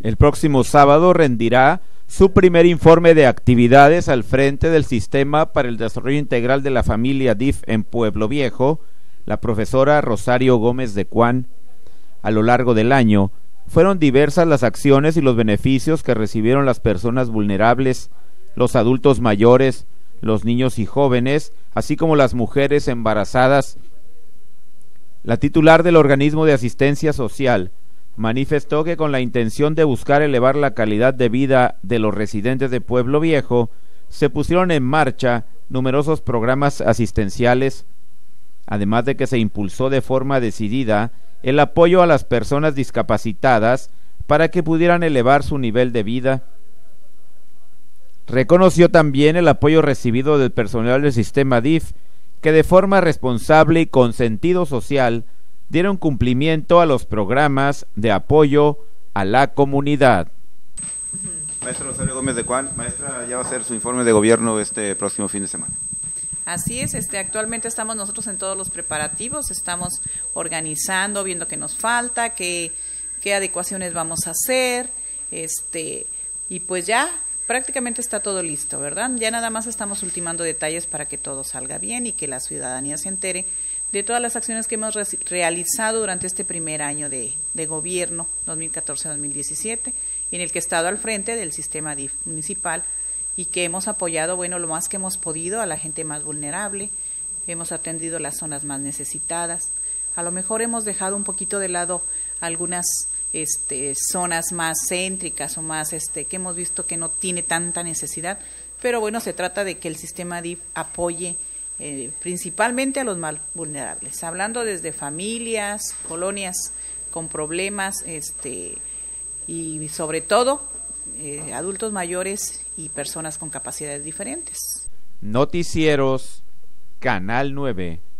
El próximo sábado rendirá su primer informe de actividades al frente del Sistema para el Desarrollo Integral de la Familia DIF en Pueblo Viejo, la profesora Rosario Gómez de Cuán. A lo largo del año, fueron diversas las acciones y los beneficios que recibieron las personas vulnerables, los adultos mayores, los niños y jóvenes, así como las mujeres embarazadas. La titular del organismo de asistencia social manifestó que con la intención de buscar elevar la calidad de vida de los residentes de Pueblo Viejo, se pusieron en marcha numerosos programas asistenciales, además de que se impulsó de forma decidida el apoyo a las personas discapacitadas para que pudieran elevar su nivel de vida. Reconoció también el apoyo recibido del personal del sistema DIF, que de forma responsable y con sentido social dieron cumplimiento a los programas de apoyo a la comunidad. Maestra Rosario Gómez de Cuán, maestra, ya va a hacer su informe de gobierno este próximo fin de semana. Así es, actualmente estamos nosotros en todos los preparativos, estamos organizando, viendo qué nos falta, qué adecuaciones vamos a hacer, y pues ya prácticamente está todo listo, ¿verdad? Ya nada más estamos ultimando detalles para que todo salga bien y que la ciudadanía se entere de todas las acciones que hemos realizado durante este primer año de gobierno, 2014-2017, en el que he estado al frente del sistema DIF municipal y que hemos apoyado, bueno, lo más que hemos podido a la gente más vulnerable, hemos atendido las zonas más necesitadas, a lo mejor hemos dejado un poquito de lado algunas zonas más céntricas o más que hemos visto que no tiene tanta necesidad, pero bueno, se trata de que el sistema DIF apoye principalmente a los más vulnerables, hablando desde familias, colonias con problemas, y sobre todo adultos mayores y personas con capacidades diferentes. Noticieros, Canal 9.